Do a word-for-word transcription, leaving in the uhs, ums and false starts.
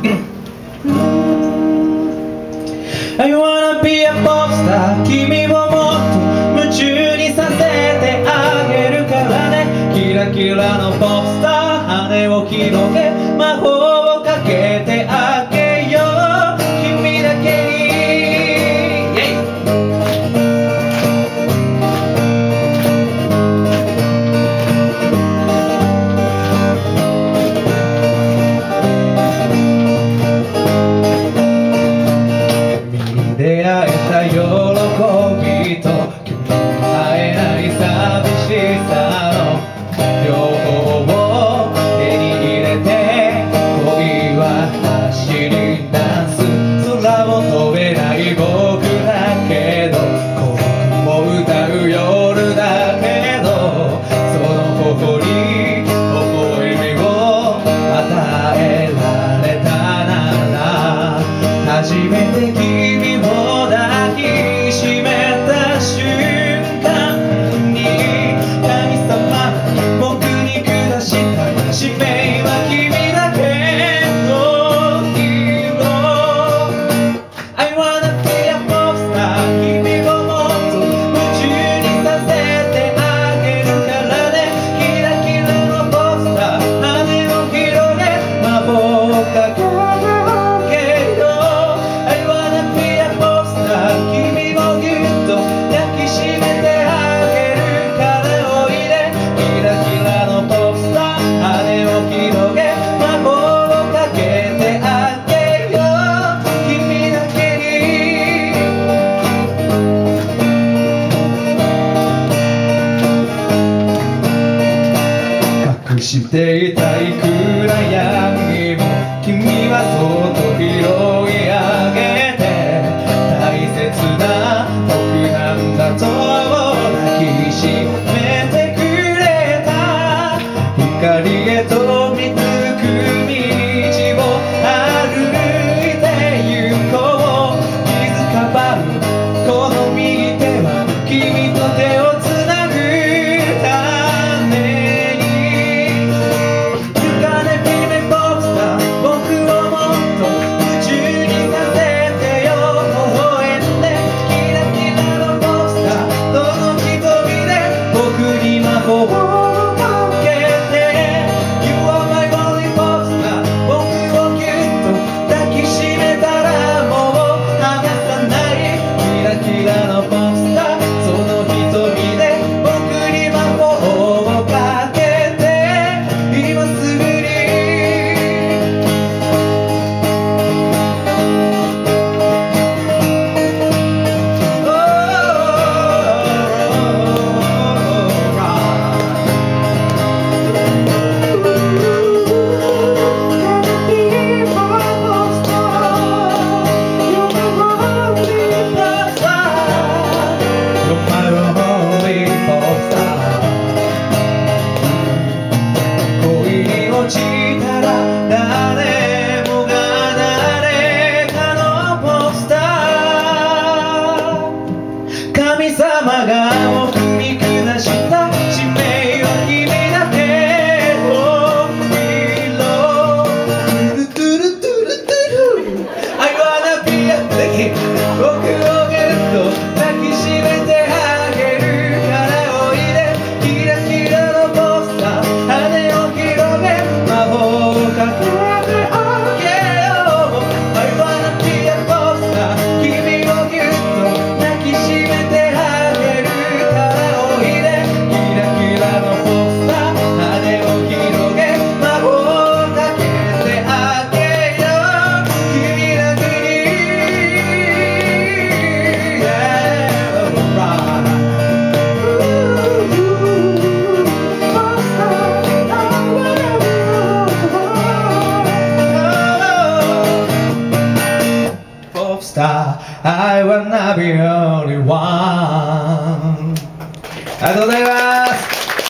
I wanna be a pop star 君をもっと夢中にさせてあげるからねキラキラのポップスター羽を広げ魔法をかけてあげよう君だけに出会えた喜びと君に会えない寂しさの両方を手に入れて恋は走り出す空を飛べない僕だけど孤独も歌う夜だけどその誇り微笑みを与えられたなら初めて君を抱きしめた瞬間に神様僕に下した使命は君だけのヒーロー I wanna be a pop star 君をもっと夢中にさせてあげるからねキラキラのポップスター羽を広げ魔法をかける君をぎゅっと抱きしめてあげるからおいでキラキラのポップスター羽を広げ魔法をかけてあげよう君だけに隠していたい暗闇も君はそっと拾い上げて大切な僕なんだと抱きしめてくれた光へと導く道を歩いて行こう気づかばるこの右手は君と手をつなぐために You gotta be my pop star 僕をもっと夢中にさせてよ魔法をかけて You are my only pop star 僕をぎゅっと抱きしめたらもう離さないキラキラのポップスターその瞳で僕に魔法をかけて今すぐに落ちたら誰もが誰かのポスター神様が僕に下した使命は君だけのヒーロートゥルトゥルトゥルトゥル I wanna be a lady 僕をぎゅっと抱きしめてあげるからおいでキラキラのポスター羽を広げ魔法をかけてあげよう I wanna be a pop star 君をぎゅっと抱きしめてあげるからおいでキラキラのポップスター羽を広げ魔法をかけてあげよう君だけに Yeah, right Star, I wanna be the only one ありがとうございます。